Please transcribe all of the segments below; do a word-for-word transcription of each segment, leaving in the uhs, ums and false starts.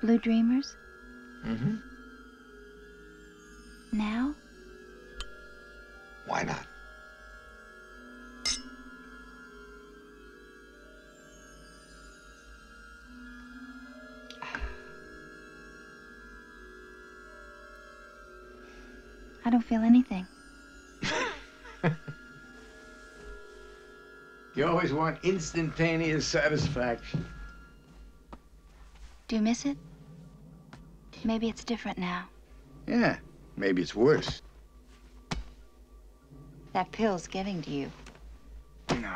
Blue Dreamers? Mm-hmm. Now? Why not? I don't feel anything. You always want instantaneous satisfaction. Do you miss it? Maybe it's different now. Yeah, maybe it's worse. That pill's getting to you. No.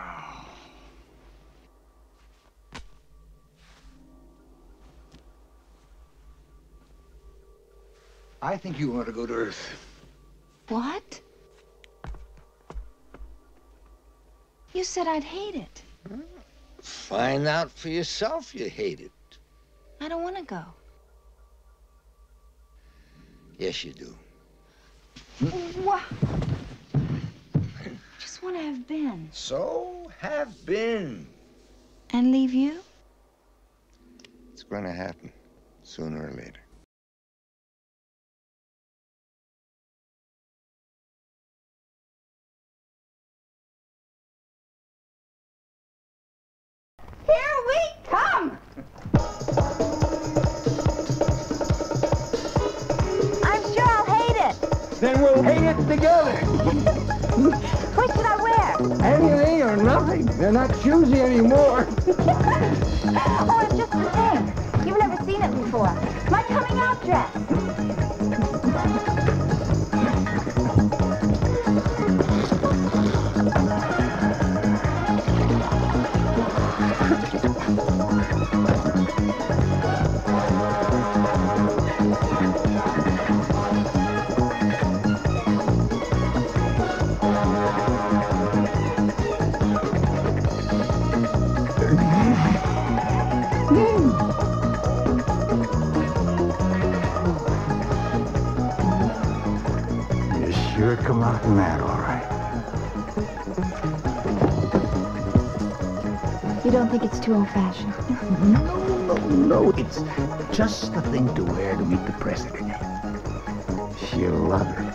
I think you ought to go to Earth. What? You said I'd hate it. Find out for yourself you hate it. I don't want to go. Yes, you do. What? Just want to have been. So have been. And leave you? It's going to happen sooner or later. Here we come! I'm sure I'll hate it. Then we'll hate it together. What should I wear? Anything or nothing. They're not choosy anymore. Oh, it's just the thing. You've never seen it before. My coming out dress. You sure come out in that all right. You don't think it's too old-fashioned? No, no, no. It's just the thing to wear to meet the president. She'll love it.